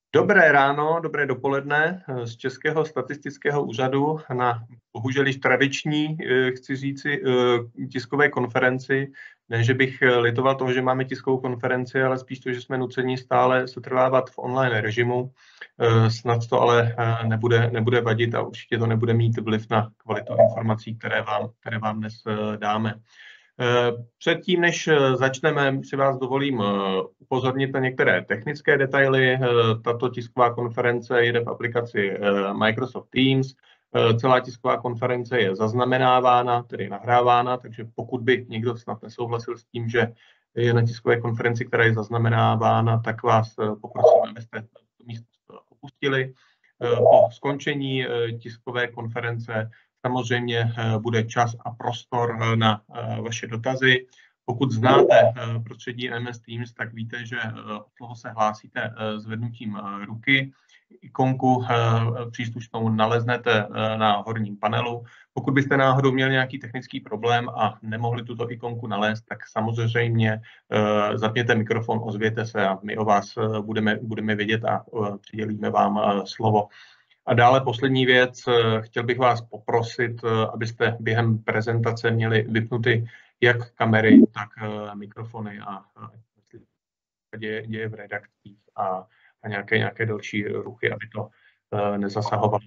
Dobré ráno, dobré dopoledne z Českého statistického úřadu na bohužel již tradiční, chci říci, tiskové konferenci. Ne, že bych litoval toho, že máme tiskovou konferenci, ale spíš to, že jsme nuceni stále setrvávat v online režimu. Snad to ale nebude vadit a určitě to nebude mít vliv na kvalitu informací, které vám dnes dáme. Předtím, než začneme, si vás dovolím upozornit na některé technické detaily. Tato tisková konference jde v aplikaci Microsoft Teams. Celá tisková konference je zaznamenávána, tedy nahrávána, takže pokud by někdo snad nesouhlasil s tím, že je na tiskové konferenci, která je zaznamenávána, tak vás poprosím, abyste to místo opustili. Po skončení tiskové konference samozřejmě bude čas a prostor na vaše dotazy. Pokud znáte prostředí MS Teams, tak víte, že od toho se hlásíte zvednutím ruky. Ikonku příslušnou naleznete na horním panelu. Pokud byste náhodou měli nějaký technický problém a nemohli tuto ikonku nalézt, tak samozřejmě zapněte mikrofon, ozvěte se a my o vás budeme vědět a přidělíme vám slovo. A dále poslední věc, chtěl bych vás poprosit, abyste během prezentace měli vypnuty jak kamery, tak mikrofony a děje v redakcích a nějaké další ruchy, aby to nezasahovalo.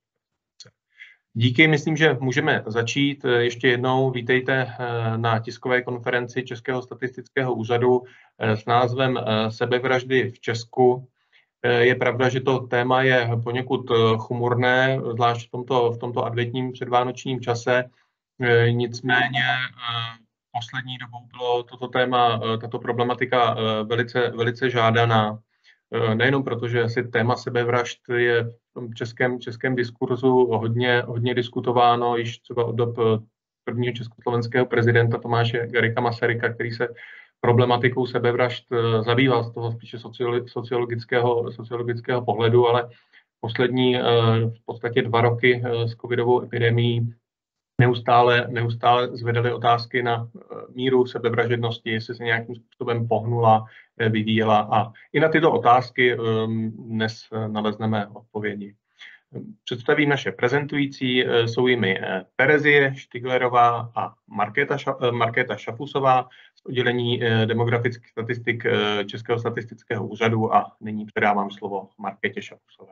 Díky, myslím, že můžeme začít. Ještě jednou vítejte na tiskové konferenci Českého statistického úřadu s názvem Sebevraždy v Česku. Je pravda, že to téma je poněkud chmurné, zvlášť v tomto adventním předvánočním čase. Nicméně poslední dobou bylo toto téma, tato problematika velice žádaná. Nejenom proto, že asi téma sebevražd je v tom českém diskurzu hodně diskutováno, již třeba od dob prvního československého prezidenta Tomáše Garrigua Masaryka, který se problematikou sebevražd zabýval z toho spíše sociologického pohledu, ale poslední v podstatě 2 roky s covidovou epidemií neustále zvedaly otázky na míru sebevražednosti, jestli se nějakým způsobem pohnula, vyvíjela, a i na tyto otázky dnes nalezneme odpovědi. Představím naše prezentující, jsou jimi Terezie Štiglerová a Markéta Šafusová z oddělení demografických statistik Českého statistického úřadu a nyní předávám slovo Markétě Šafusové.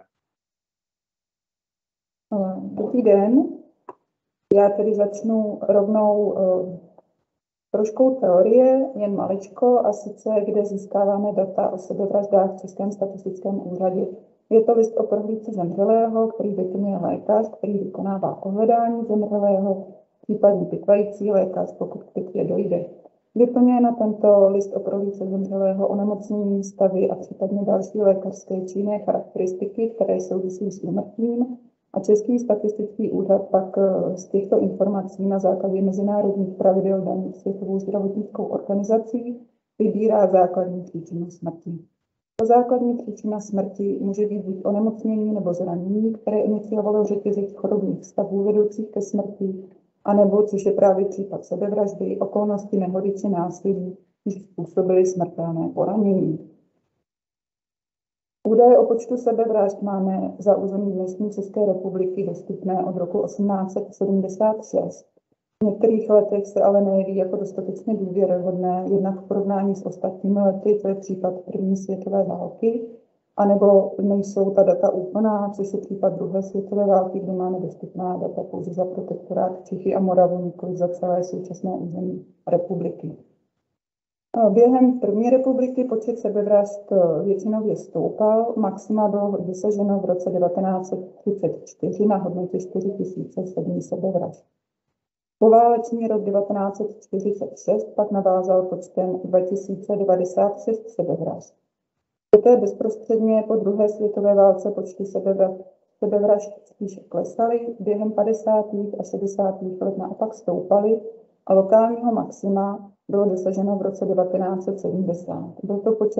Dobrý den. Já tedy začnu rovnou troškou teorie, jen maličko, a sice kde získáváme data o sebevraždách v Českém statistickém úřadě. Je to list o prohlídce zemřelého, který vyplňuje lékař, který vykonává ohledání zemřelého, případně pitvající lékař, pokud k pitvě dojde. Vyplňuje na tento list o prohlídce zemřelého onemocnění, stavy a případně další lékařské či jiné charakteristiky, které souvisí s úmrtím. A Český statistický úřad pak z těchto informací na základě mezinárodních pravidel daných Světovou zdravotnickou organizací vybírá základní příčinu smrti. Základní příčina smrti může být buď onemocnění nebo zranění, které iniciovalo řetězec chorobných stavů vedoucích ke smrti, anebo, což je právě případ sebevraždy, okolnosti nehody či násilí, když způsobily smrtelné poranění. Údaje o počtu sebevražd máme za území dnešní České republiky dostupné od roku 1876. V některých letech se ale nejeví jako dostatečně důvěryhodné, jednak v porovnání s ostatními lety, to je případ první světové války, anebo nejsou ta data úplná, což je případ druhé světové války, kde máme dostupná data pouze za protektorát Čechy a Moravu, nikoli za celé současné území republiky. Během první republiky počet sebevražd většinově stoupal, maxima bylo dosaženo v roce 1934 na hodnotě 4007 sebevražd. Poválečný rok 1946 pak navázal počtem 2096 sebevražd. Poté bezprostředně po druhé světové válce počty sebevražd spíše klesaly, během 50. a 60. let naopak stoupaly a lokálního maxima bylo dosaženo v roce 1970. Byl to počet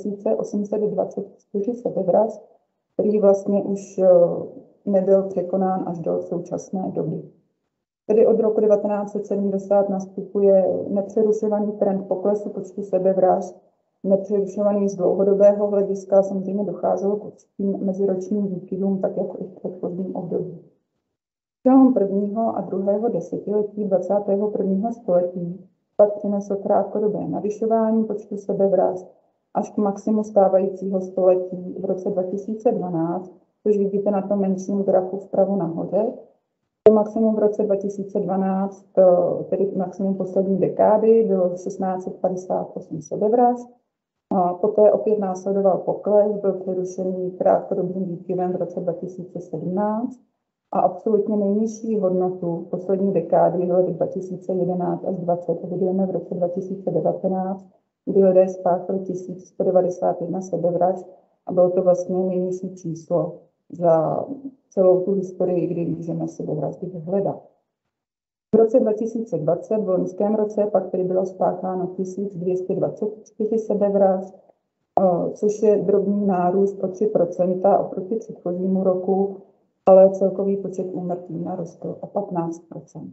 2824 sebevražd, který vlastně už nebyl překonán až do současné doby. Tedy od roku 1970 nastupuje nepřerušovaný trend poklesu počtu sebevražd nepřerušovaný z dlouhodobého hlediska, samozřejmě docházelo k určitým meziročním výkyvům, tak jako i v předchozím období. Přelom prvního a druhého desetiletí 21. století pak přinesl krátkodobé navyšování počtu sebevražd až k maximu stávajícího století v roce 2012, což vidíte na tom menším grafu vpravo nahoře. To maximum v roce 2012, tedy maximum poslední dekády, bylo 1658 sebevražd. A poté opět následoval pokles, byl přerušený krátkodobým výkyvem v roce 2017 a absolutně nejnižší hodnotu poslední dekády v letech 2011 až 2020 evidujeme v roce 2019, kdy lidé spáchali 1191 sebevražd a bylo to vlastně nejnižší číslo za celou tu historii, kdy můžeme sebevraždy vyhledat. V roce 2020, v loňském roce, pak tedy bylo spácháno 1224 sebevražd, což je drobný nárůst o 3% oproti předchozímu roku, ale celkový počet úmrtí narostl o 15%.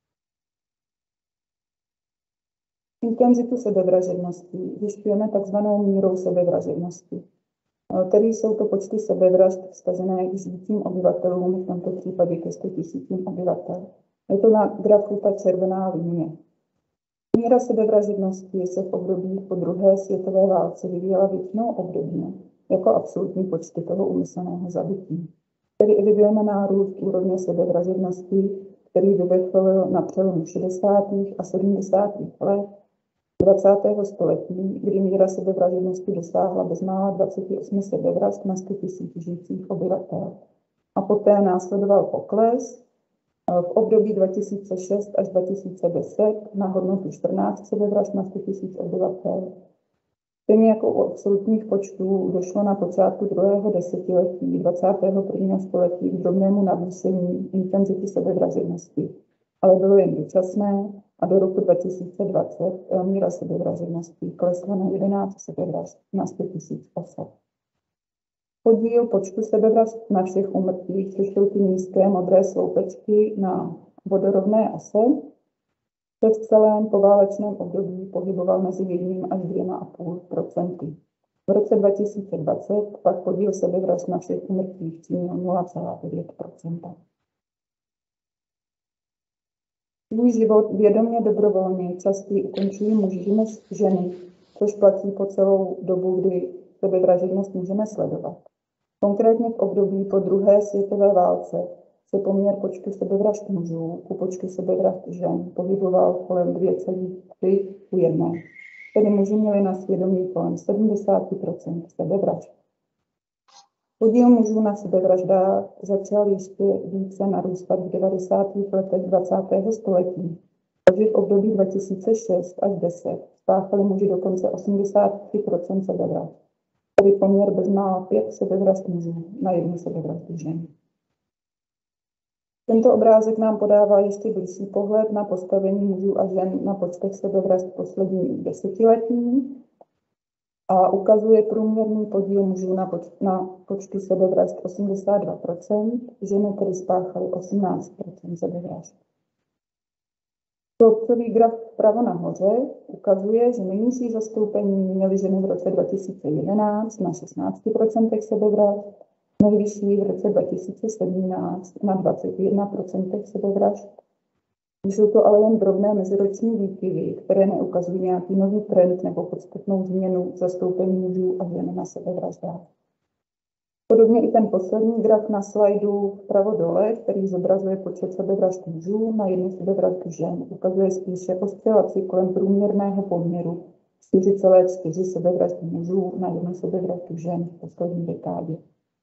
Intenzitu sebevražednosti zjišťujeme takzvanou mírou sebevražednosti. Tedy jsou to počty sebevražd vztažené k žijícím obyvatelům, v tomto případě ke 100 000 obyvatel. Je to na grafu ta červená linie. Míra sebevražednosti se v období po druhé světové válce vyvíjela většinou obdobně, jako absolutní počty toho úmyslného zabití. Tedy evidujeme nárůst úrovně sebevražednosti, který vyvrcholil na přelomu 60. a 70. let 20. století, kdy míra sebevražednosti dosáhla bezmála 28 sebevražd na 100 000 žijících obyvatel. A poté následoval pokles v období 2006 až 2010 na hodnotu 14 sebevražd na 100 000 obyvatel. Stejně jako u absolutních počtů došlo na počátku druhého desetiletí 21. století k drobnému navýšení intenzity sebevražednosti, ale bylo jen dočasné a do roku 2020 míra sebevražednosti klesla na 11 sebevražd na 100 000 osob. Podíl počtu sebevražd na všech úmrtích, což jsou ty nízké modré sloupečky na vodorovné ose, se v celém poválečném období pohyboval mezi 1 až 2,5%. V roce 2020 pak podíl sebevražd na všech úmrtích činil 0,9%. Svůj život vědomě dobrovolně častěji ukončují muži než ženy, což platí po celou dobu, kdy sebevražednost můžeme sledovat. Konkrétně v období po druhé světové válce se poměr počtu sebevražd mužů ku počtu sebevražd žen pohyboval kolem 2,3 ku 1. Tedy muži měli na svědomí kolem 70% sebevražd. Podíl mužů na sebevraždách začal ještě více narůstat v 90. letech 20. století. Takže v období 2006 až 10 spáchali muži dokonce 83% sebevražd. Tedy poměr bezmála 5 sebevražd mužů na 1 sebevraždu žen. Tento obrázek nám podává ještě bližší pohled na postavení mužů a žen na počtech sebevražd posledních desetiletí a ukazuje průměrný podíl mužů na počtu sebevražd 82%, ženy tedy spáchaly 18% sebevražd. Sloupcový graf vpravo nahoře ukazuje, že nejnižší zastoupení měly ženy v roce 2011 na 16% sebevražd, nejvyšší v roce 2017 na 21% sebevražd. Jsou to ale jen drobné meziroční výkyvy, které neukazují nějaký nový trend nebo podstatnou změnu zastoupení mužů a žen na sebevraždách. Podobně i ten poslední graf na slajdu vpravo dole, který zobrazuje počet sebevražd mužů na 1 sebevraždu žen, ukazuje spíše oscilaci kolem průměrného poměru 4,4 sebevraždy mužů na 1 sebevraždu žen v poslední dekádě.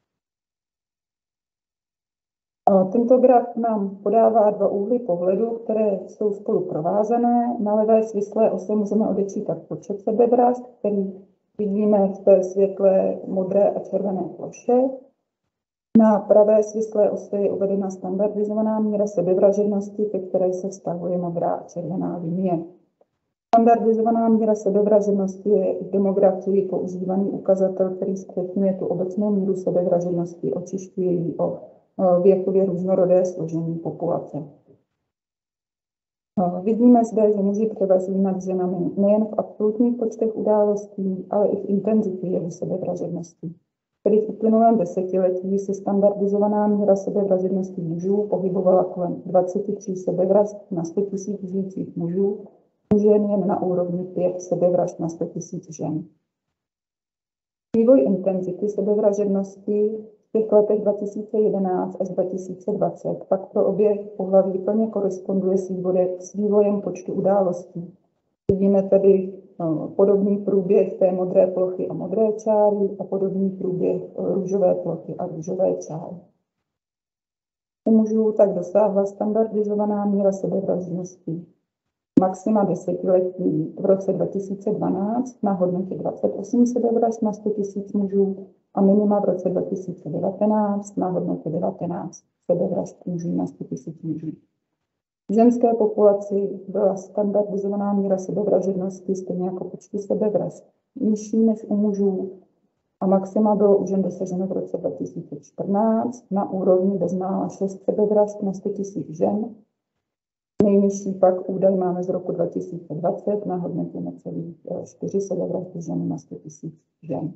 Tento graf nám podává dva úhly pohledu, které jsou spolu provázané. Na levé svislé ose můžeme odečítat počet sebevražd, který vidíme v té světlé modré a červené ploše. Na pravé svislé ose je uvedena standardizovaná míra sebevražednosti, ke které se vztahuje modrá a červená linie. Standardizovaná míra sebevražednosti je v demografii používaný ukazatel, který zpřesňuje tu obecnou míru sebevražednosti, očišťuje ji o věkově různorodé složení populace. Vidíme zde, že muži převažují nad ženami nejen v absolutních počtech událostí, ale i v intenzitě jeho sebevražednosti. Tedy v uplynulém desetiletí se standardizovaná míra sebevražednosti mužů pohybovala kolem 23 sebevražd na 100 000 žijících mužů, u žen jen na úrovni 5 sebevražd na 100 000 žen. Vývoj intenzity sebevražednosti v těch letech 2011 až 2020 pak pro obě pohlaví plně koresponduje s vývojem počtu událostí. Vidíme tedy podobný průběh té modré plochy a modré čáry a podobný průběh růžové plochy a růžové čáry. U mužů tak dosáhla standardizovaná míra sebevražednosti maxima desetiletí v roce 2012 na hodnotě 28 sebevražd na 100 000 mužů a minima v roce 2019 na hodnotě 19 sebevražd mužů na 100 000 mužů. V ženské populaci byla standardizovaná míra sebevražednosti stejně jako počty sebevražd nižší než u mužů a maxima bylo u žen dosaženo v roce 2014 na úrovni bezmála 6 sebevražd na 100 000 žen. Nejnižší pak údaj máme z roku 2020 na hodnotě necelých 4 sebevraždy žen na 100 000 žen.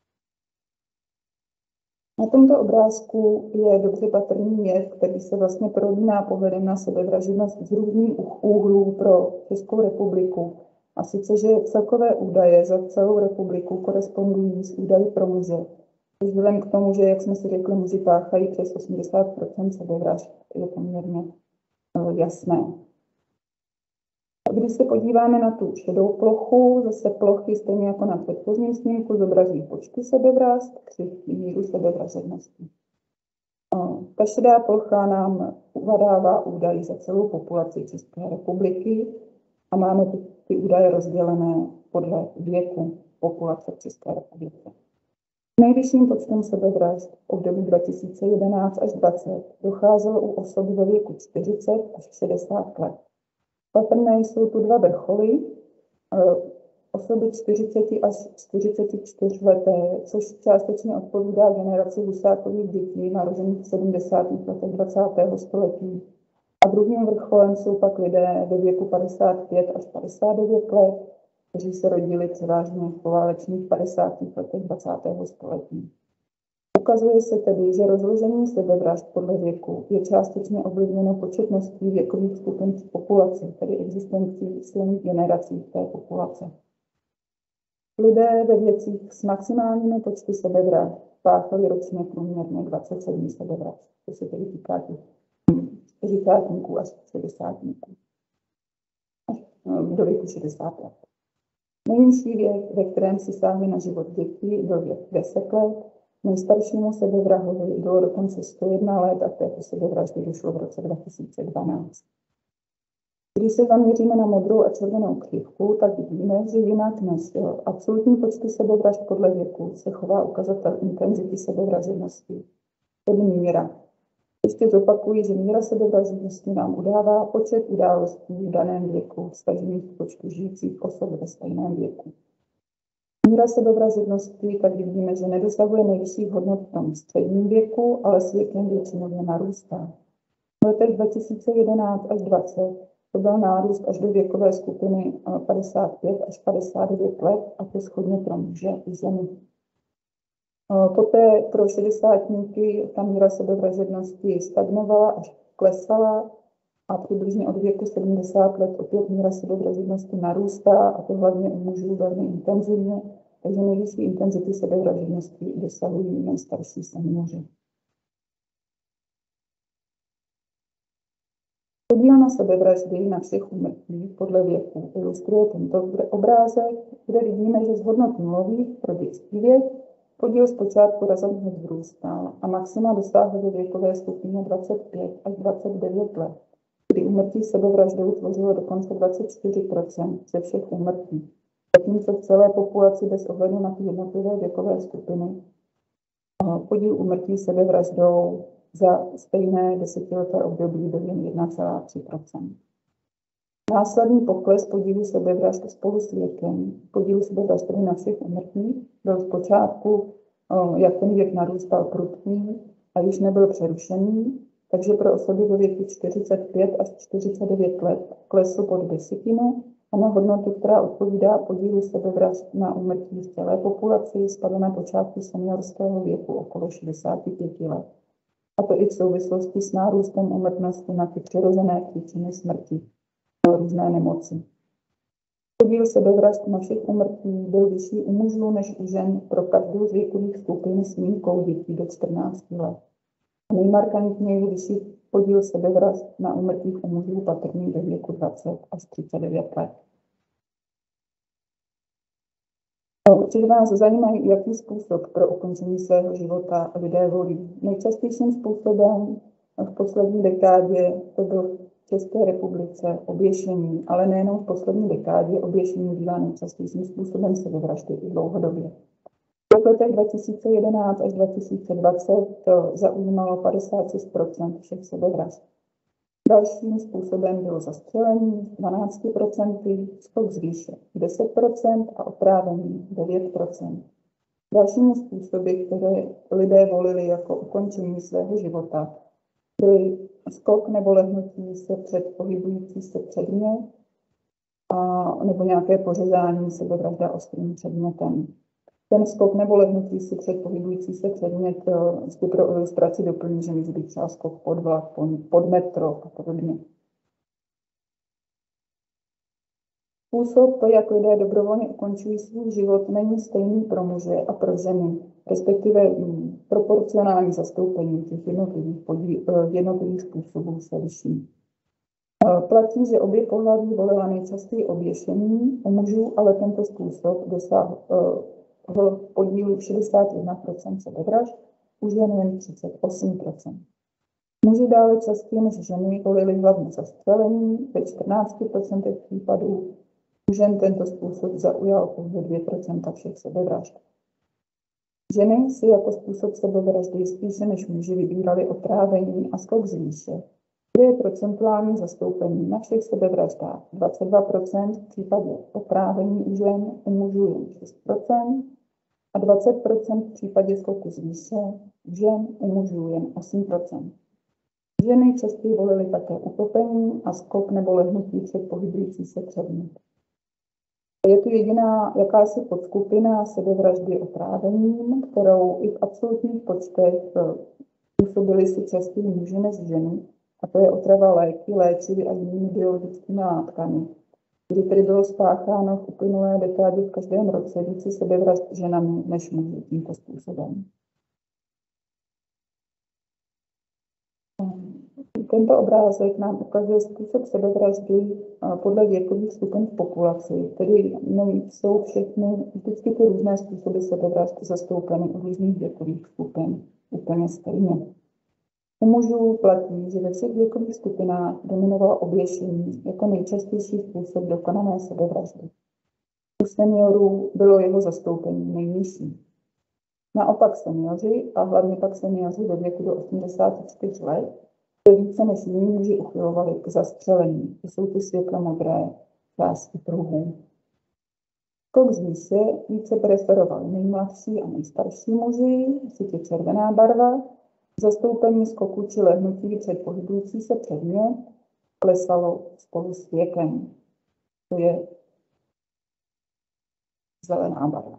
Na tomto obrázku je dobře patrný jev, který se vlastně prolíná pohledem na sebevražednost z různých úhlů pro Českou republiku. A sice, že celkové údaje za celou republiku korespondují s údaji pro muže. Vzhledem k tomu, že, jak jsme si řekli, muži páchají přes 80% sebevražd, je poměrně jasné. Když se podíváme na tu šedou plochu, zase plochy stejně jako na předchozím snímku zobrazují počty sebevražd, křivky míru sebevražednosti. Ta šedá plocha nám uvadává údaje za celou populaci České republiky a máme ty údaje rozdělené podle věku populace v České republice. Nejvyšším počtem sebevražd v období 2011 až 2020 docházelo u osob ve věku 40 až 60 let. Patrné jsou tu dva vrcholy, osoby 40 až 44 leté, což částečně odpovídá generaci Husákových dětí narozených v 70. letech 20. století. A druhým vrcholem jsou pak lidé ve věku 55 až 59 let, kteří se rodili převážně v poválečných 50. letech 20. století. Ukazuje se tedy, že rozložení sebevražd podle věku je částečně ovlivněno početností věkových skupin v populaci, tedy existencí silných generací v té populace. Lidé ve věcích s maximálními počty sebevražd páchali ročně průměrně 27 sebevražd, to se tedy týká těch 40 až 60 do věku 60 let. Nejnižší věk, ve kterém si sáhli na život děti, byl věk 10 let, nejstaršímu sebevrahovi bylo dokonce 101 let a k této sebevraždě došlo v roce 2012. Když se zaměříme na modrou a červenou křivku, tak vidíme, že jinak než absolutní počty sebevražd podle věku se chová ukazatel intenzity sebevražednosti, tedy míra. Ještě zopakuji, že míra sebevražednosti nám udává počet událostí v daném věku vztažených k počtu žijících osob ve stejném věku. Míra sebevražednosti, tak vidíme, že nedosahuje nejvyšších hodnot v tom středním věku, ale s věkem většinově narůstá. V letech 2011 až 2020 to byl nárůst až do věkové skupiny 55 až 59 let, a to shodně pro muže i ženy. Poté pro 60tníky ta míra sebevražednosti stagnovala až klesala a přibližně od věku 70 let opět míra sebevražednosti narůstá, a to hlavně u mužů velmi intenzivně, takže nejvyšší intenzity sebevražednosti dosahují nejstarší senioři. Podíl na sebevraždy na všech úmrtích podle věku ilustruje tento obrázek, kde vidíme, že z hodnot nulových pro dětský věk podíl zpočátku razantně vzrůstal a maxima dosáhl ve věkové skupině 25 až 29 let, kdy úmrtí sebevraždou tvořilo dokonce 24% ze všech úmrtí, zatímco v celé populaci bez ohledu na ty jednotlivé věkové skupiny podíl úmrtí sebevraždou za stejné desetileté období byl jen 1,3%. Následný pokles podílu sebevražd spolu s věkem, podílu sebevražd na všech úmrtích, byl zpočátku, jak ten věk narůstal, prudký a již nebyl přerušený, takže pro osoby ve věku 45 až 49 let klesl pod desetinu a na hodnotu, která odpovídá podílu sebevražd na úmrtí v celé populaci, spadl na počátku seniorského věku okolo 65 let. A to i v souvislosti s nárůstem úmrtnosti na ty přirozené příčiny smrti, různé nemoci. Podíl sebevražd našich úmrtí byl vyšší u mužů než u žen pro každou z věkových skupin s výjimkou dětí do 14 let. Nejmarkantněji vyšší podíl sebevražd na úmrtích u mužů patrný ve věku 20 až 39 let. Určitě vás zajímají, jaký způsob pro ukončení svého života lidé volí. Nejčastějším způsobem v poslední dekádě to bylo v České republice oběšení, ale nejenom v poslední dekádě, oběšení bývá nejčastějším způsobem sebevraždy i dlouhodobě. V letech 2011 až 2020 to zaujímalo 56% všech sebevražd. Dalším způsobem bylo zastřelení 12%, skok z výše 10% a otrávení 9%. Dalšími způsoby, které lidé volili jako ukončení svého života, byly skok nebo lehnutí se před pohybující se předmět nebo nějaké pořezání sebevražda ostrým předmětem. Ten skok nebo lehnutí si před pohybující se předmět pro ilustraci doplní, že může být třeba skok pod vlak, pod metro a podobně. Způsob, jak lidé dobrovolně ukončují svůj život, není stejný pro muže a pro ženy, respektive proporcionální zastoupení těch jednotlivých způsobů se liší. Platí, že obě pohlaví volila nejčastěji oběšení u mužů, ale tento způsob dosáhl v podílu 61% sebevražd, u žen jen 38%. Muži dále častěji než ženy volili hlavně zastřelení ve 14% případů, u žen tento způsob zaujal pouze 2% všech sebevražd. Ženy si jako způsob sebevraždy spíše než muži vybírali otrávení a skok z výše, kde je procentuální zastoupení na všech sebevraždách 22%, v případě otrávení u žen, u mužů jen 6% a 20% v případě skoku z výše, u žen, u mužů jen 8%. Ženy častěji volily také utopení a skok nebo lehnutí před pohybující se předmět. Je tu jediná jakási podskupina sebevraždy otrávením, kterou i v absolutních počtech působili si častěji muži než ženy, a to je otrava léky, léčivy a jinými biologickými látkami, kdy tedy bylo spácháno v uplynulé dekádě v každém roce více sebevražd ženami než muži tímto způsobem. Tento obrázek nám ukazuje způsob sebevraždy podle věkových skupin v populaci, tedy jsou všechny vždycky ty různé způsoby sebevražd zastoupeny u různých věkových skupin úplně stejně. U mužů platí, že ve všech věkových skupinách dominovalo oběšení jako nejčastější způsob dokonané sebevraždy. U seniorů bylo jeho zastoupení nejnižší. Naopak seniori, a hlavně pak seniori ve věku do 84 let, se více než jiní muži uchylovali k zastřelení. To jsou ty světlomodré části pruhů. Skok z výše více preferovali nejmladší a nejstarší muži, je červená barva. Zastoupení skoku či lehnutí před pohybující se předmět klesalo spolu s věkem. To je zelená barva.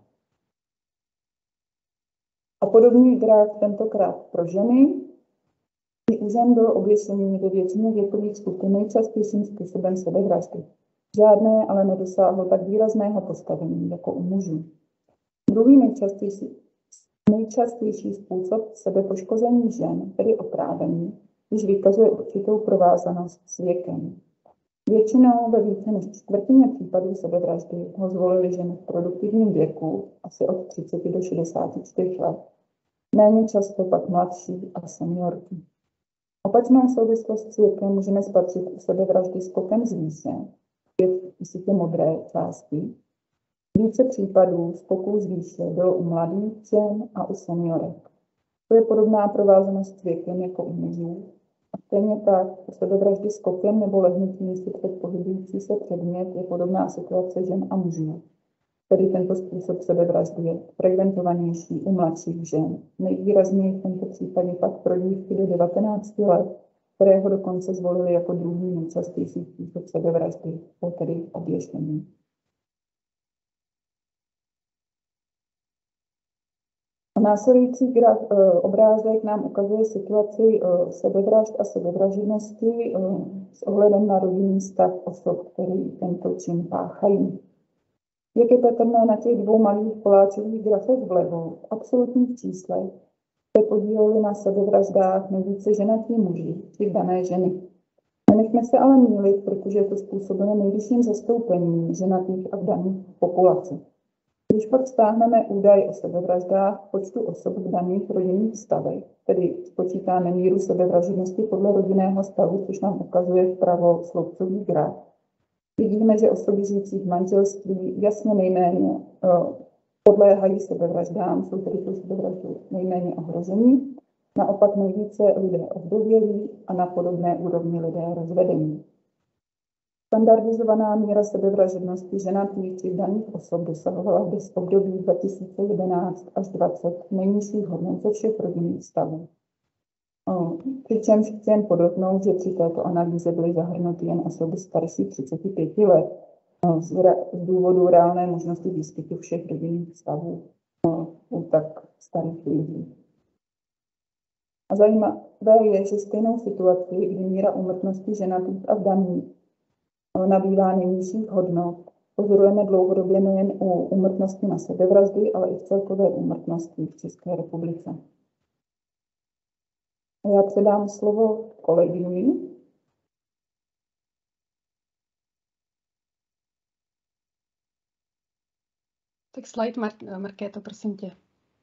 A podobný graf tentokrát pro ženy. I u žen bylo oběšení ve většině věkových skupin nejčastějším způsobem sebevraždy. Žádné ale nedosáhlo tak výrazného postavení jako u mužů. Druhý nejčastější způsob sebepoškození žen, tedy otrávení, již vykazuje určitou provázanost s věkem. Většinou ve více než čtvrtině případů sebevraždy ho zvolili ženy v produktivním věku, asi od 30 do 64 let. Méně často pak mladší a seniorky. Opačnou souvislost s věkem můžeme spatřit u sebevraždy skokem z výše, ty modré části. Více případů skoků z výše bylo u mladých žen a u seniorek. To je podobná provázanost s věkem jako u mužů. A stejně tak u sebevraždy skokem nebo lehnutím si před pohybující se předmět je podobná situace žen a mužů. Tedy tento způsob sebevraždy je frekventovanější u mladších žen. Nejvýrazněji v tomto případě pak pro dívky do 19 let, které ho dokonce zvolili jako druhý nejčastější způsob sebevraždy, tedy oběšení. Následující obrázek nám ukazuje situaci sebevražd a sebevražednosti s ohledem na rodinný stav osob, který tento čin páchají. Jak je patrné na těch dvou malých koláčových grafech vlevo, v absolutních číslech se podíleli na sebevraždách nejvíce ženatí muži, či dané ženy. Nenechme se ale mýlit, protože je to způsobeno nejvyšším zastoupením ženatých a vdaných v populaci. Když pak stáhneme údaj o sebevraždách počtu osob v daných rodinných stavech, tedy spočítáme míru sebevražednosti podle rodinného stavu, což nám ukazuje vpravo sloupcový graf, vidíme, že osoby žijící v manželství jasně nejméně podléhají sebevraždám, jsou tedy tu sebevraždu nejméně ohrožení, naopak nejvíce lidé ovdovělí a na podobné úrovni lidé rozvedení. Standardizovaná míra sebevražednosti ženatých či daných osob dosahovala v období 2011 až 2020 nejnižších hodnot ze všech rodinných stavů. Přičemž chci jen podotknout, že při této analýze byly zahrnuty jen osoby starší 35 let z důvodu reálné možnosti výskytu všech rodinných stavů u tak starých lidí. A zajímavé je, že stejnou situaci, kdy míra úmrtnosti ženatých a vdaných nabývá nejnižších hodnot, pozorujeme dlouhodobě nejen u úmrtnosti na sebevraždy, ale i v celkové úmrtnosti v České republice. Já předám slovo kolegyni. Tak slide, Markéto, prosím tě.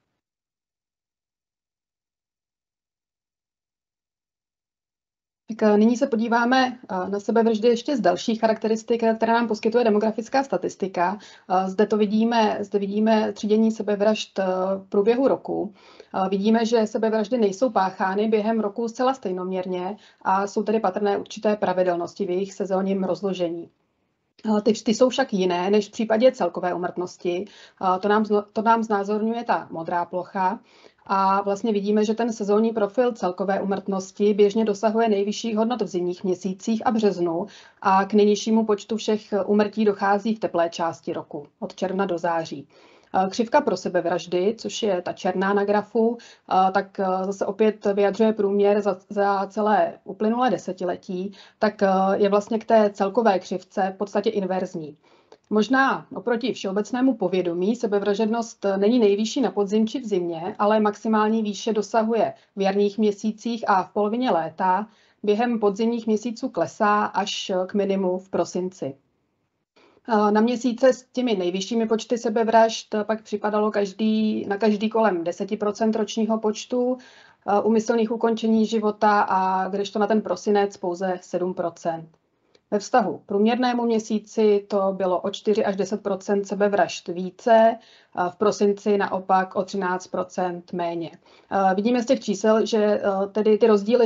Tak nyní se podíváme na sebevraždy ještě z dalších charakteristik, které nám poskytuje demografická statistika. Zde vidíme třídění sebevražd v průběhu roku. Vidíme, že sebevraždy nejsou páchány během roku zcela stejnoměrně a jsou tedy patrné určité pravidelnosti v jejich sezónním rozložení. Ty jsou však jiné než v případě celkové úmrtnosti. To nám znázorňuje ta modrá plocha. A vlastně vidíme, že ten sezónní profil celkové úmrtnosti běžně dosahuje nejvyšších hodnot v zimních měsících a březnu a k nejnižšímu počtu všech úmrtí dochází v teplé části roku, od června do září. Křivka pro sebevraždy, což je ta černá na grafu, tak zase opět vyjadřuje průměr za celé uplynulé desetiletí, tak je vlastně k té celkové křivce v podstatě inverzní. Možná oproti všeobecnému povědomí sebevražednost není nejvyšší na podzim či v zimě, ale maximální výše dosahuje v jarních měsících a v polovině léta. Během podzimních měsíců klesá až k minimu v prosinci. Na měsíce s těmi nejvyššími počty sebevražd pak připadalo na každý kolem 10% ročního počtu úmyslných ukončení života, a kdežto na ten prosinec pouze 7%. Ve vztahu k průměrnému měsíci to bylo o 4 až 10% sebevražd více, v prosinci naopak o 13% méně. Vidíme z těch čísel, že tedy ty rozdíly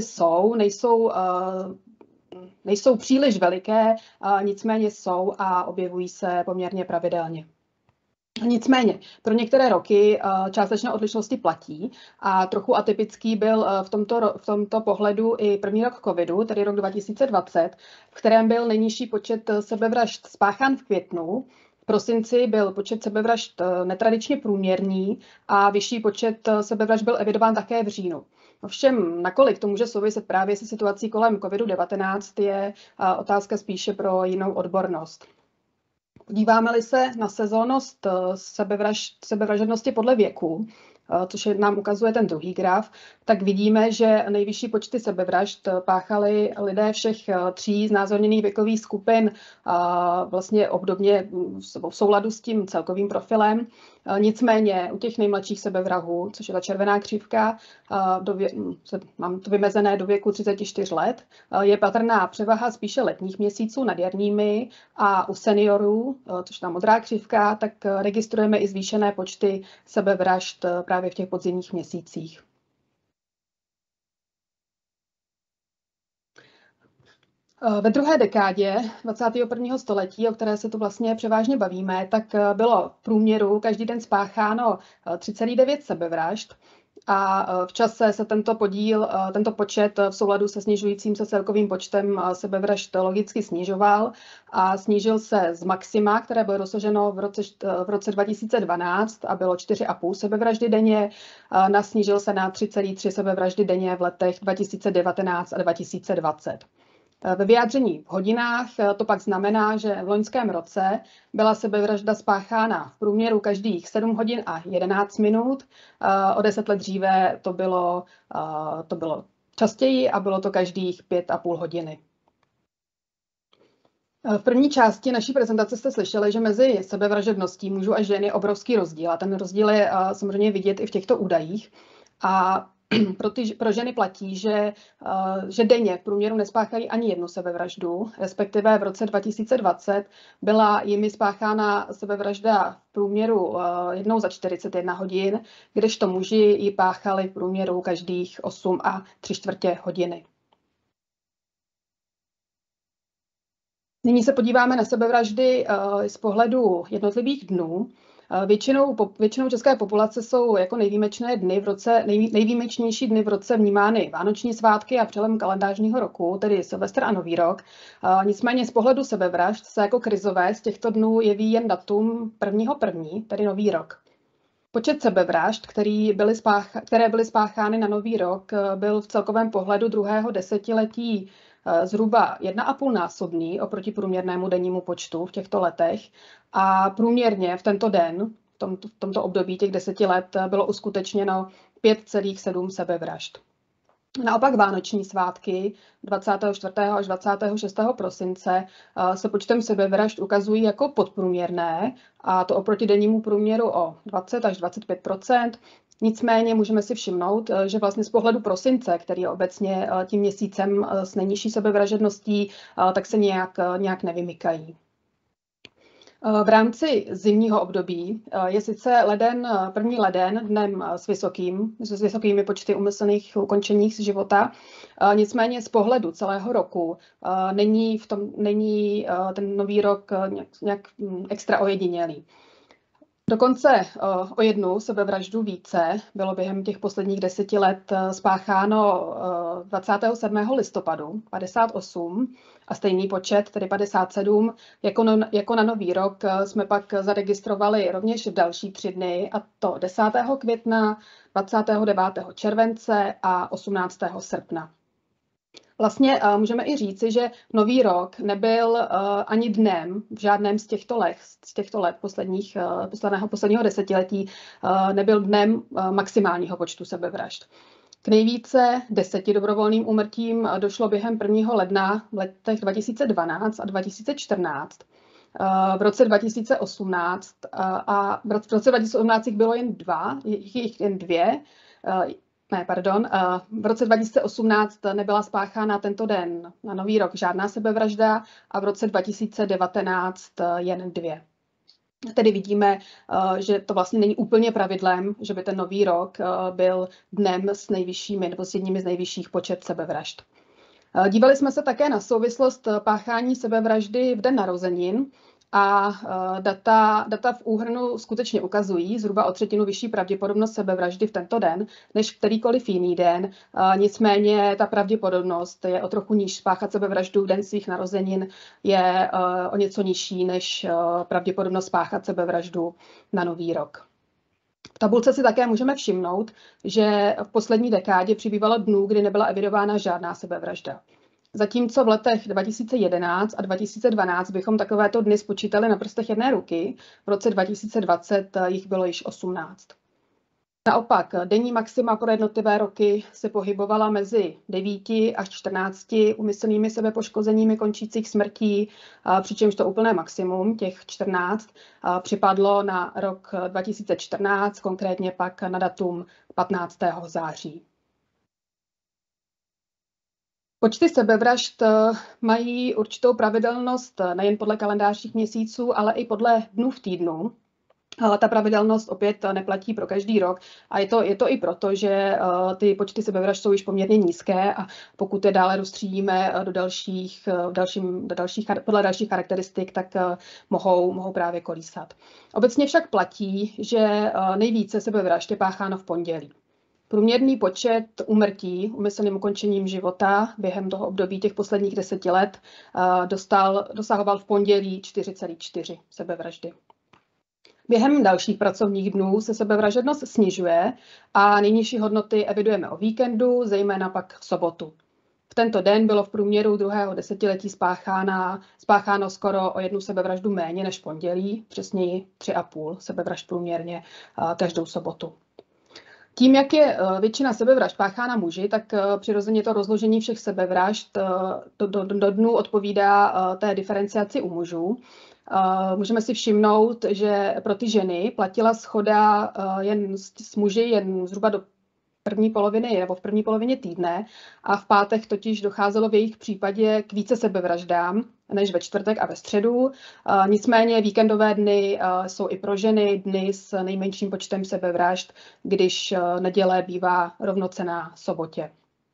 nejsou příliš veliké, nicméně jsou a objevují se poměrně pravidelně. Nicméně pro některé roky částečné odlišnosti platí a trochu atypický byl v tomto pohledu i první rok covidu, tedy rok 2020, v kterém byl nejnižší počet sebevražd spáchán v květnu. V prosinci byl počet sebevražd netradičně průměrný a vyšší počet sebevražd byl evidován také v říjnu. Ovšem, nakolik to může souviset právě se situací kolem COVID-19, je otázka spíše pro jinou odbornost. Podíváme-li se na sezónnost sebevražednosti podle věku, což nám ukazuje ten druhý graf, tak vidíme, že nejvyšší počty sebevražd páchali lidé všech tří znázorněných věkových skupin vlastně obdobně v souladu s tím celkovým profilem. Nicméně u těch nejmladších sebevrahů, což je ta červená křivka, mám to vymezené do věku 34 let, je patrná převaha spíše letních měsíců nad jarními, a u seniorů, což je ta modrá křivka, tak registrujeme i zvýšené počty sebevražd právě v těch podzimních měsících. Ve druhé dekádě 21. století, o které se tu vlastně převážně bavíme, tak bylo v průměru každý den spácháno 3,9 sebevražd. A v čase se tento počet v souladu se snižujícím se celkovým počtem sebevražd logicky snižoval a snížil se z maxima, které bylo dosaženo v roce 2012 a bylo 4,5 sebevraždy denně, snížil se na 3,3 sebevraždy denně v letech 2019 a 2020. Ve vyjádření v hodinách to pak znamená, že v loňském roce byla sebevražda spáchána v průměru každých 7 hodin a 11 minut. O 10 let dříve to bylo častěji a bylo to každých 5,5 hodiny. V první části naší prezentace jste slyšeli, že mezi sebevražedností mužů a žen je obrovský rozdíl a ten rozdíl je samozřejmě vidět i v těchto údajích. A pro ženy platí, že denně v průměru nespáchají ani jednu sebevraždu, respektive v roce 2020 byla jimi spáchána sebevražda v průměru jednou za 41 hodin, kdežto muži ji páchali v průměru každých 8,75 hodiny. Nyní se podíváme na sebevraždy z pohledu jednotlivých dnů. Většinou české populace jsou jako nejvýjimečnější dny v roce vnímány vánoční svátky a přelom kalendářního roku, tedy Silvestr a Nový rok. Nicméně z pohledu sebevražd se jako krizové z těchto dnů jeví jen datum 1.1., tedy Nový rok. Počet sebevražd, které byly spáchány na Nový rok, byl v celkovém pohledu druhého desetiletí zhruba 1,5násobný oproti průměrnému dennímu počtu v těchto letech a průměrně v tento den, v tomto období těch 10 let, bylo uskutečněno 5,7 sebevražd. Naopak vánoční svátky 24. až 26. prosince se počtem sebevražd ukazují jako podprůměrné, a to oproti dennímu průměru o 20 až 25%. Nicméně můžeme si všimnout, že vlastně z pohledu prosince, který je obecně tím měsícem s nejnižší sebevražedností, tak se nějak nevymykají. V rámci zimního období je sice 1. leden dnem s vysokými počty úmyslných ukončení života, nicméně z pohledu celého roku není ten Nový rok nějak extra ojedinělý. Dokonce o jednu sebevraždu více bylo během těch posledních 10 let spácháno 27. listopadu 58 a stejný počet, tedy 57, jako na Nový rok jsme pak zaregistrovali rovněž v další 3 dny, a to 10. května, 29. července a 18. srpna. Vlastně můžeme i říci, že Nový rok nebyl ani dnem v žádném z těchto let posledního desetiletí nebyl dnem maximálního počtu sebevražd. K nejvíce 10 dobrovolným úmrtím došlo během 1. ledna v letech 2012 a 2014. V roce 2018 jich bylo jen 2, v roce 2018 nebyla spáchána tento den na Nový rok žádná sebevražda a v roce 2019 jen 2. Tedy vidíme, že to vlastně není úplně pravidlem, že by ten Nový rok byl dnem s nejvyššími nebo s jedním z nejvyšších počet sebevražd. Dívali jsme se také na souvislost páchání sebevraždy v den narozenin a data v úhrnu skutečně ukazují zhruba o 1/3 vyšší pravděpodobnost sebevraždy v tento den, než kterýkoliv jiný den. Nicméně ta pravděpodobnost je o trochu níž. Spáchat sebevraždu v den svých narozenin je o něco nižší než pravděpodobnost spáchat sebevraždu na Nový rok. V tabulce si také můžeme všimnout, že v poslední dekádě přibývalo dnů, kdy nebyla evidována žádná sebevražda. Zatímco v letech 2011 a 2012 bychom takovéto dny spočítali na prstech jedné ruky, v roce 2020 jich bylo již 18. Naopak, denní maxima pro jednotlivé roky se pohybovala mezi 9 až 14 úmyslnými sebepoškozeními končících smrtí, přičemž to úplné maximum, těch 14, připadlo na rok 2014, konkrétně pak na datum 15. září. Počty sebevražd mají určitou pravidelnost nejen podle kalendářních měsíců, ale i podle dnů v týdnu. Ale ta pravidelnost opět neplatí pro každý rok a je to i proto, že ty počty sebevražd jsou již poměrně nízké a pokud je dále rozstřídíme podle dalších charakteristik, tak mohou právě kolísat. Obecně však platí, že nejvíce sebevražd je pácháno v pondělí. Průměrný počet úmrtí úmyslným ukončením života během toho období těch posledních 10 let dosahoval v pondělí 4,4 sebevraždy. Během dalších pracovních dnů se sebevražednost snižuje a nejnižší hodnoty evidujeme o víkendu, zejména pak v sobotu. V tento den bylo v průměru druhého desetiletí spácháno skoro o 1 sebevraždu méně než v pondělí, přesněji 3,5 sebevražd průměrně každou sobotu. Tím, jak je většina sebevražd páchána muži, tak přirozeně to rozložení všech sebevražd do dnů odpovídá té diferenciaci u mužů. Můžeme si všimnout, že pro ty ženy platila shoda jen s muži jen zhruba do první poloviny nebo v první polovině týdne a v pátek totiž docházelo v jejich případě k více sebevraždám než ve čtvrtek a ve středu. Nicméně víkendové dny jsou i pro ženy dny s nejmenším počtem sebevražd, když neděle bývá rovnocenná sobotě.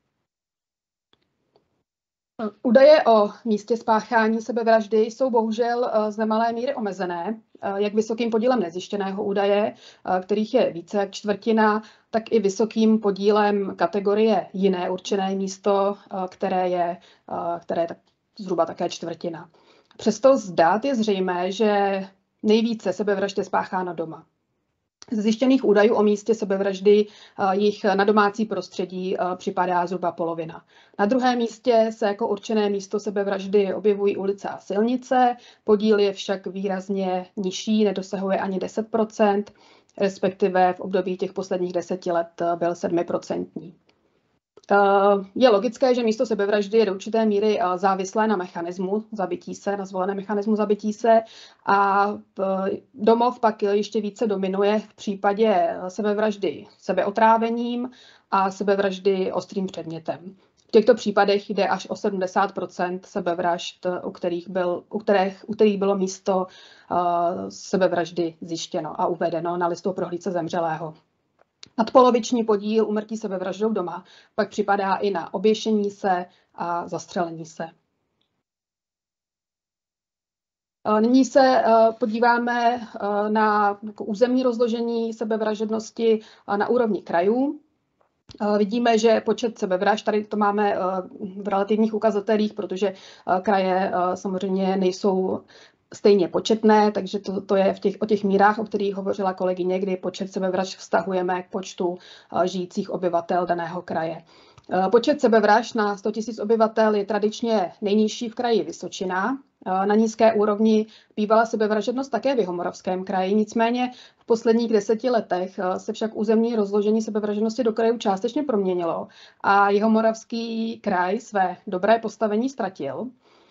Údaje o místě spáchání sebevraždy jsou bohužel z nemalé míry omezené, jak vysokým podílem nezjištěného údaje, kterých je více jak čtvrtina, tak i vysokým podílem kategorie jiné určené místo, které je zhruba také čtvrtina. Přesto z dat je zřejmé, že nejvíce sebevražd je spácháno doma. Z zjištěných údajů o místě sebevraždy jich na domácí prostředí připadá zhruba polovina. Na druhém místě se jako určené místo sebevraždy objevují ulice a silnice, podíl je však výrazně nižší, nedosahuje ani 10%, respektive v období těch posledních 10 let byl 7%. Je logické, že místo sebevraždy je do určité míry závislé na mechanismu zabití se, na zvoleném mechanismu zabití se a domov pak ještě více dominuje v případě sebevraždy sebeotrávením a sebevraždy ostrým předmětem. V těchto případech jde až o 70% sebevražd, u kterých bylo místo sebevraždy zjištěno a uvedeno na listu o prohlídce zemřelého. Nadpoloviční podíl úmrtí sebevraždou doma pak připadá i na oběšení se a zastřelení se. Nyní se podíváme na územní rozložení sebevražednosti na úrovni krajů. Vidíme, že počet sebevražd, tady to máme v relativních ukazatelích, protože kraje samozřejmě nejsou stejně početné, takže to je o těch mírách, o kterých hovořila kolegyně, kdy počet sebevražd vztahujeme k počtu žijících obyvatel daného kraje. Počet sebevražd na 100 000 obyvatel je tradičně nejnižší v kraji Vysočina. Na nízké úrovni bývala sebevražednost také v Jihomoravském kraji, nicméně v posledních 10 letech se však územní rozložení sebevražednosti do krajů částečně proměnilo a Jihomoravský kraj své dobré postavení ztratil.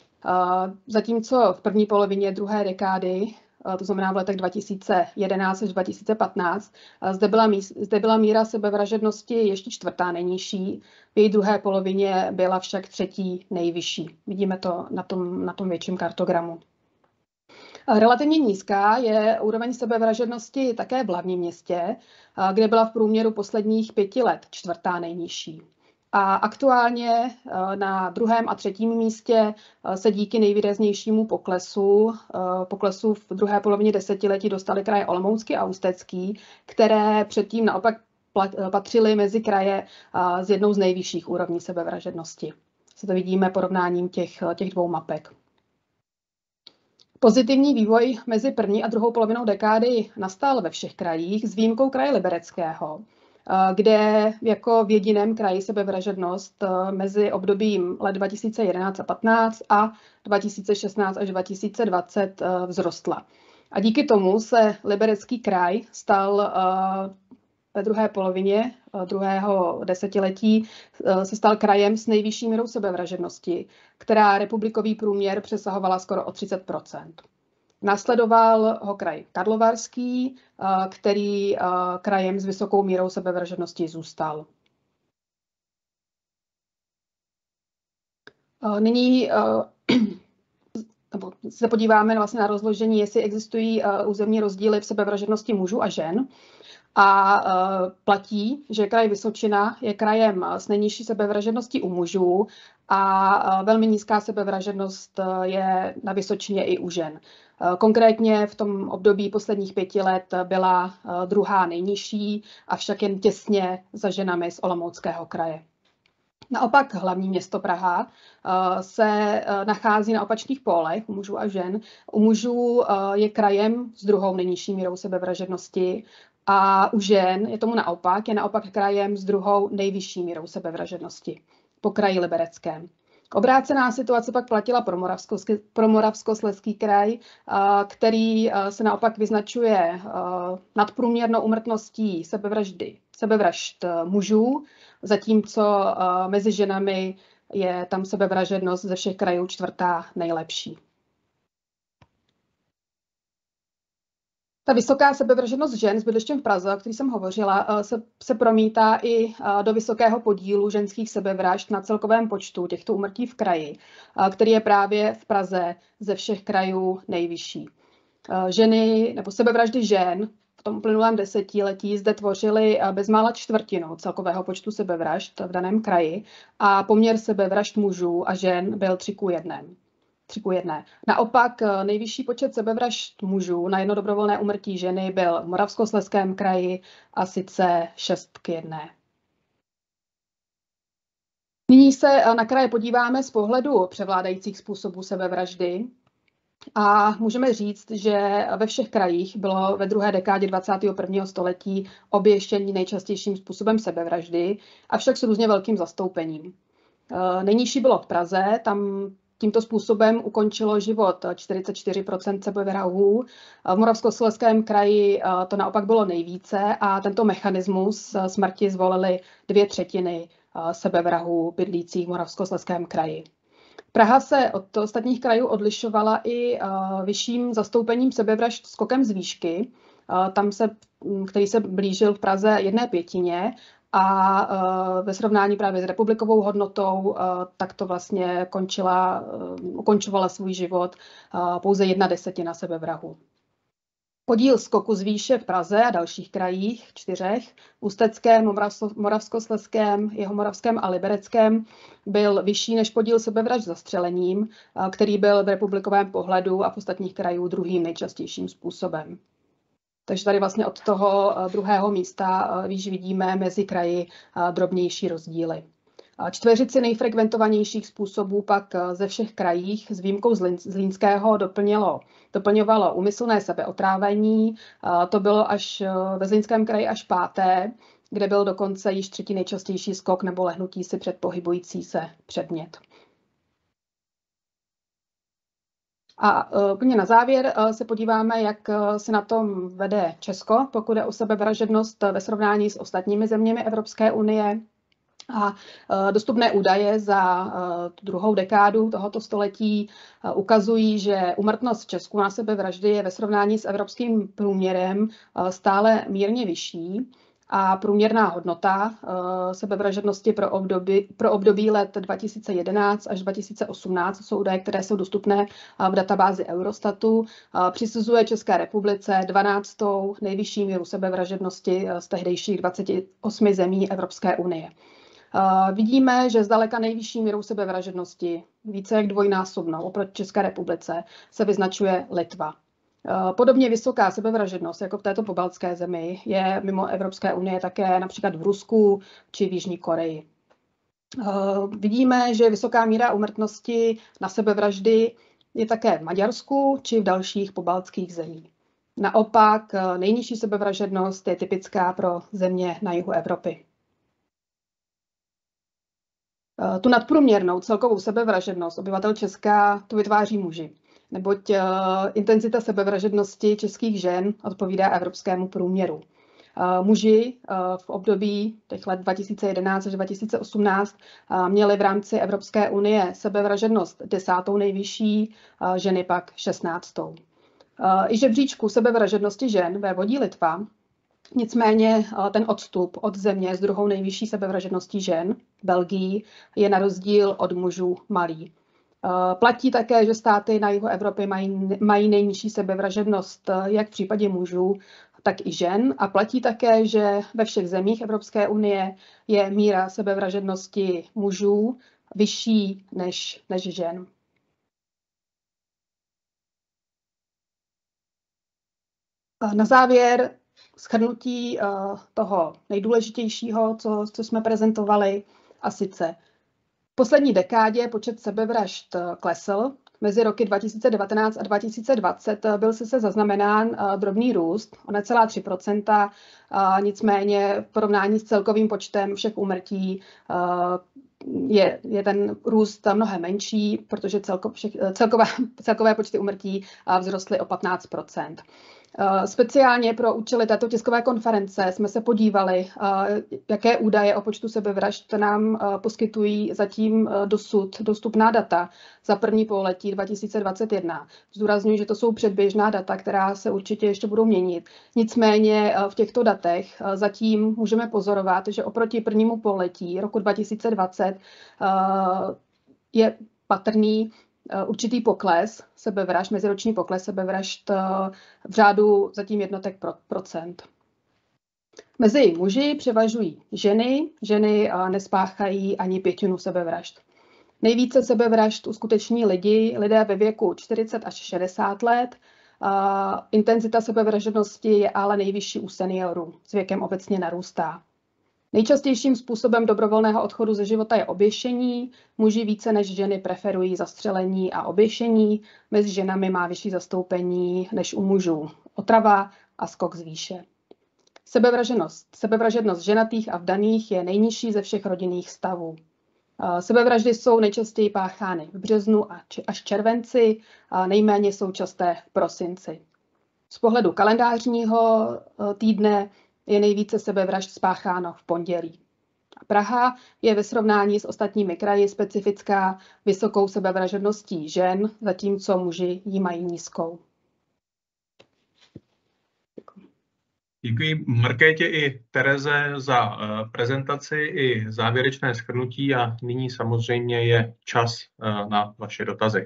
Zatímco v první polovině druhé dekády, to znamená v letech 2011 až 2015, zde byla míra sebevražednosti ještě čtvrtá nejnižší, v její druhé polovině byla však třetí nejvyšší. Vidíme to na tom větším kartogramu. Relativně nízká je úroveň sebevražednosti také v hlavním městě, kde byla v průměru posledních 5 let čtvrtá nejnižší. A aktuálně na druhém a třetím místě se díky nejvýraznějšímu poklesu v druhé polovině desetiletí dostaly kraje Olomoucký a Ústecký, které předtím naopak patřily mezi kraje s jednou z nejvyšších úrovní sebevražednosti. Se to vidíme porovnáním těch dvou mapek. Pozitivní vývoj mezi první a druhou polovinou dekády nastal ve všech krajích s výjimkou kraje Libereckého, kde jako v jediném kraji sebevražednost mezi obdobím let 2011 a 15 a 2016 až 2020 vzrostla. A díky tomu se Liberecký kraj stal ve druhé polovině druhého desetiletí se stal krajem s nejvyšší mírou sebevražednosti, která republikový průměr přesahovala skoro o 30%. Následoval ho kraj Karlovarský, který krajem s vysokou mírou sebevražednosti zůstal. Nyní nebo se podíváme vlastně na rozložení, jestli existují územní rozdíly v sebevražednosti mužů a žen. A platí, že kraj Vysočina je krajem s nejnižší sebevražedností u mužů a velmi nízká sebevražednost je na Vysočině i u žen. Konkrétně v tom období posledních 5 let byla druhá nejnižší, avšak jen těsně za ženami z Olomouckého kraje. Naopak hlavní město Praha se nachází na opačných pólech u mužů a žen. U mužů je krajem s druhou nejnižší mírou sebevražednosti a u žen je tomu naopak, je naopak krajem s druhou nejvyšší mírou sebevražednosti po kraji Libereckém. Obrácená situace pak platila pro Moravskoslezský kraj, který se naopak vyznačuje nadprůměrnou úmrtností sebevražd mužů, zatímco mezi ženami je tam sebevražednost ze všech krajů 4. nejlepší. Ta vysoká sebevražednost žen s bydlištěm v Praze, o který jsem hovořila, se promítá i do vysokého podílu ženských sebevražd na celkovém počtu těchto úmrtí v kraji, který je právě v Praze ze všech krajů nejvyšší. Ženy nebo sebevraždy žen v tom uplynulém desetiletí zde tvořily bezmála čtvrtinu celkového počtu sebevražd v daném kraji a poměr sebevražd mužů a žen byl 3:1. Naopak nejvyšší počet sebevražd mužů na jedno dobrovolné úmrtí ženy byl v Moravskoslezském kraji a sice 6:1. Nyní se na kraje podíváme z pohledu převládajících způsobů sebevraždy. A můžeme říct, že ve všech krajích bylo ve druhé dekádě 21. století oběštění nejčastějším způsobem sebevraždy, avšak s různě velkým zastoupením. Nejnižší bylo v Praze, tam tímto způsobem ukončilo život 44% sebevrahů. V Moravskoslezském kraji to naopak bylo nejvíce a tento mechanismus smrti zvolili 2/3 sebevrahů bydlících v Moravskoslezském kraji. Praha se od ostatních krajů odlišovala i vyšším zastoupením sebevražd skokem z výšky, který se blížil v Praze 1/5 a ve srovnání právě s republikovou hodnotou tak to vlastně ukončovala svůj život pouze 1/10 sebevrahů. Podíl skoku z výše v Praze a dalších krajích, 4, Ústeckém, Moravskoslezském, Jihomoravském a Libereckém, byl vyšší než podíl sebevražd zastřelením, který byl v republikovém pohledu a v ostatních krajů druhým nejčastějším způsobem. Takže tady vlastně od toho druhého místa vidíme mezi kraji drobnější rozdíly. Čtveřici nejfrekventovanějších způsobů pak ze všech krajích s výjimkou Zlínského doplňovalo úmyslné sebeotrávení. To bylo až ve Zlínském kraji až 5., kde byl dokonce již 3. nejčastější skok nebo lehnutí si před pohybující se předmět. A úplně na závěr se podíváme, jak se na tom vede Česko, pokud je o sebevražednost ve srovnání s ostatními zeměmi Evropské unie. A dostupné údaje za druhou dekádu tohoto století ukazují, že úmrtnost v Česku na sebevraždy je ve srovnání s evropským průměrem stále mírně vyšší a průměrná hodnota sebevražednosti pro období let 2011 až 2018, jsou údaje, které jsou dostupné v databázi Eurostatu, přisuzuje České republice 12. nejvyšší míru sebevražednosti z tehdejších 28 zemí Evropské unie. Vidíme, že zdaleka nejvyšší mírou sebevražednosti, více jak dvojnásobnou oproti České republice, se vyznačuje Litva. Podobně vysoká sebevražednost jako v této pobaltské zemi je mimo Evropské unie také například v Rusku či v Jižní Koreji. Vidíme, že vysoká míra úmrtnosti na sebevraždy je také v Maďarsku či v dalších pobaltských zemích. Naopak nejnižší sebevražednost je typická pro země na jihu Evropy. Tu nadprůměrnou celkovou sebevražednost obyvatel Česka tu vytváří muži, neboť intenzita sebevražednosti českých žen odpovídá evropskému průměru. Muži v období těch let 2011 až 2018 měli v rámci Evropské unie sebevražednost 10. nejvyšší, ženy pak 16. I žebříčku sebevražednosti žen vévodí Litva. Nicméně ten odstup od země s druhou nejvyšší sebevražedností žen, Belgii, je na rozdíl od mužů malý. Platí také, že státy na jihu Evropy mají nejnižší sebevražednost jak v případě mužů, tak i žen. A platí také, že ve všech zemích Evropské unie je míra sebevražednosti mužů vyšší než žen. Na závěr shrnutí toho nejdůležitějšího, co jsme prezentovali, a sice v poslední dekádě počet sebevražd klesl. Mezi roky 2019 a 2020 byl se zaznamenán drobný růst o necelá 3%, nicméně v porovnání s celkovým počtem všech úmrtí je ten růst mnohem menší, protože celkové počty úmrtí vzrostly o 15%. Speciálně pro účely této tiskové konference jsme se podívali, jaké údaje o počtu sebevražd nám poskytují zatím dosud dostupná data za první pololetí 2021. Zdůrazňuji, že to jsou předběžná data, která se určitě ještě budou měnit. Nicméně v těchto datech zatím můžeme pozorovat, že oproti prvnímu pololetí roku 2020 je patrný určitý pokles sebevražd, meziroční pokles sebevražd v řádu zatím jednotek procent. Mezi muži převažují ženy. Ženy nespáchají ani pětinu sebevražd. Nejvíce sebevražd uskuteční lidé ve věku 40 až 60 let. Intenzita sebevražednosti je ale nejvyšší u seniorů. S věkem obecně narůstá. Nejčastějším způsobem dobrovolného odchodu ze života je oběšení. Muži více než ženy preferují zastřelení a oběšení. Mezi ženami má vyšší zastoupení než u mužů otrava a skok z výše. Sebevražednost ženatých a vdaných je nejnižší ze všech rodinných stavů. Sebevraždy jsou nejčastěji páchány v březnu až červenci, nejméně jsou časté v prosinci. Z pohledu kalendářního týdne je nejvíce sebevražd spácháno v pondělí. Praha je ve srovnání s ostatními kraji specifická vysokou sebevražedností žen, zatímco muži ji mají nízkou. Děkuji Markétě i Tereze za prezentaci i závěrečné shrnutí a nyní samozřejmě je čas na vaše dotazy.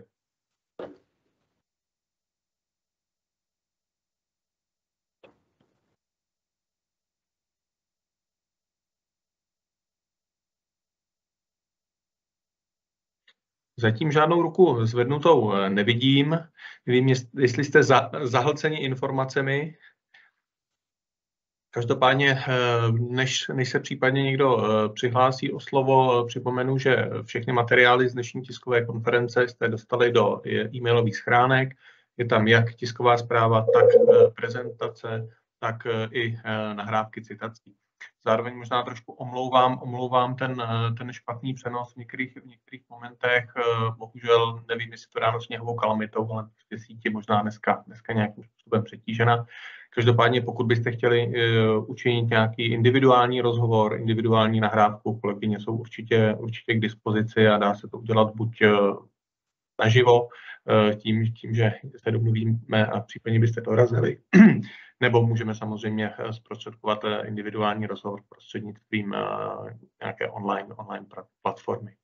Zatím žádnou ruku zvednutou nevidím. Nevím, jestli jste zahlceni informacemi. Každopádně, než se případně někdo přihlásí o slovo, připomenu, že všechny materiály z dnešní tiskové konference jste dostali do e-mailových schránek. Je tam jak tisková zpráva, tak prezentace, tak i nahrávky citací. Zároveň možná trošku omlouvám ten špatný přenos v některých momentech. Bohužel nevím, jestli to dáno sněhovou kalamitou, ale síť je možná dneska nějakým způsobem přetížena. Každopádně, pokud byste chtěli učinit nějaký individuální rozhovor, individuální nahrávku, kolegyně jsou určitě k dispozici a dá se to udělat buď naživo, tím, že se domluvíme a případně byste dorazili, nebo můžeme samozřejmě zprostředkovat individuální rozhovor prostřednictvím nějaké online platformy.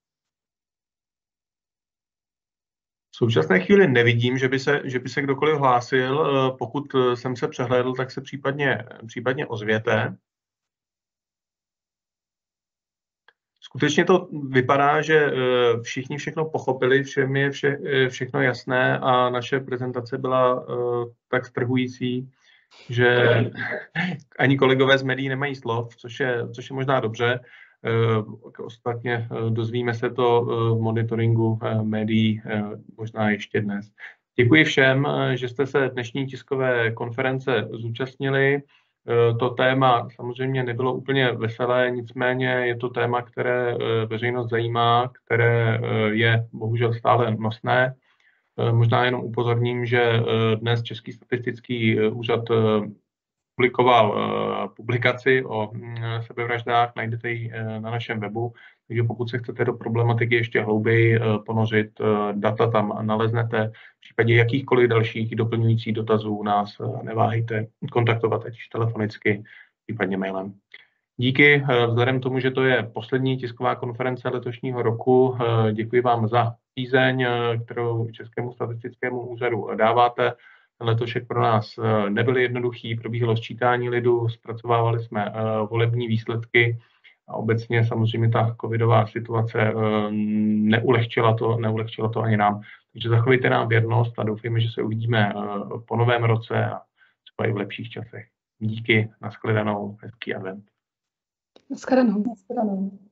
V současné chvíli nevidím, že by se kdokoliv hlásil. Pokud jsem se přehlédl, tak se případně ozvěte. Skutečně to vypadá, že všichni všechno pochopili, všem je všechno jasné a naše prezentace byla tak strhující, že ani kolegové z médií nemají slov, což je možná dobře. Ostatně dozvíme se to v monitoringu médií možná ještě dnes. Děkuji všem, že jste se dnešní tiskové konference zúčastnili. To téma samozřejmě nebylo úplně veselé, nicméně je to téma, které veřejnost zajímá, které je bohužel stále nosné. Možná jenom upozorním, že dnes Český statistický úřad publikoval publikaci o sebevraždách, najdete ji na našem webu, takže pokud se chcete do problematiky ještě hlouběji ponořit, data tam naleznete. V případě jakýchkoliv dalších doplňujících dotazů nás neváhejte kontaktovat, ať telefonicky, případně mailem. Díky, vzhledem k tomu, že to je poslední tisková konference letošního roku, děkuji vám za přízeň, kterou Českému statistickému úřadu dáváte. Letošek pro nás nebyl jednoduchý, probíhalo sčítání lidu, zpracovávali jsme volební výsledky a obecně samozřejmě ta covidová situace neulehčila to ani nám. Takže zachovejte nám věrnost a doufejme, že se uvidíme po novém roce a třeba i v lepších časech. Díky, nashledanou, hezký advent. Nashledanou. Nashledanou.